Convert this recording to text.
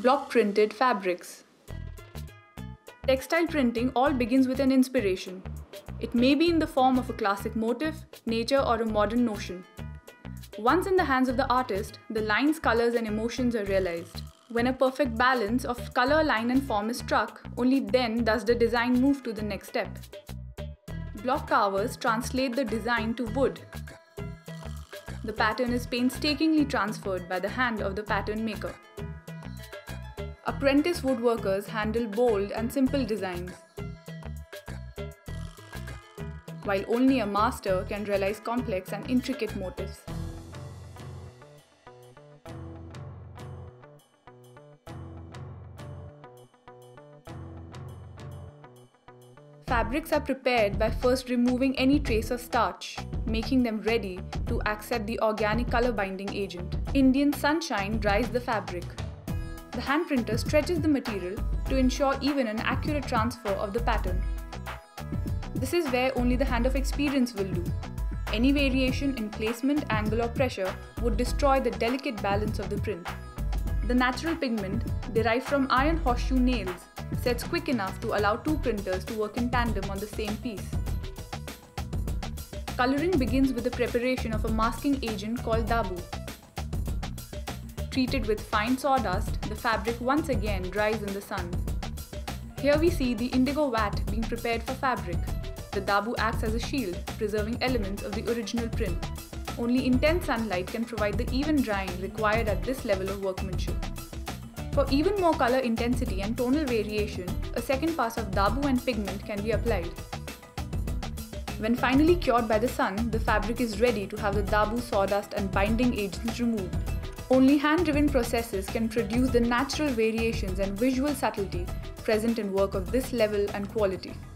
Block printed fabrics. Textile printing all begins with an inspiration. It may be in the form of a classic motif, nature, or a modern notion. Once in the hands of the artist, the lines, colors, and emotions are realized. When a perfect balance of color, line, and form is struck, only then does the design move to the next step. Block carvers translate the design to wood. The pattern is painstakingly transferred by the hand of the pattern maker. Apprentice woodworkers handle bold and simple designs, while only a master can realize complex and intricate motifs. Fabrics are prepared by first removing any trace of starch, making them ready to accept the organic color binding agent. Indian sunshine dries the fabric. The hand printer stretches the material to ensure even and accurate transfer of the pattern. This is where only the hand of experience will do. Any variation in placement, angle, or pressure would destroy the delicate balance of the print. The natural pigment, derived from iron horseshoe nails, sets quick enough to allow two printers to work in tandem on the same piece. Coloring begins with the preparation of a masking agent called dabu. Treated with fine sawdust, the fabric once again dries in the sun. Here we see the indigo vat being prepared for fabric. The dabu acts as a shield, preserving elements of the original print. Only intense sunlight can provide the even drying required at this level of workmanship. For even more color intensity and tonal variation, a second pass of dabu and pigment can be applied. When finally cured by the sun, the fabric is ready to have the dabu, sawdust, and binding agents removed. Only hand-driven processes can produce the natural variations and visual subtlety present in work of this level and quality.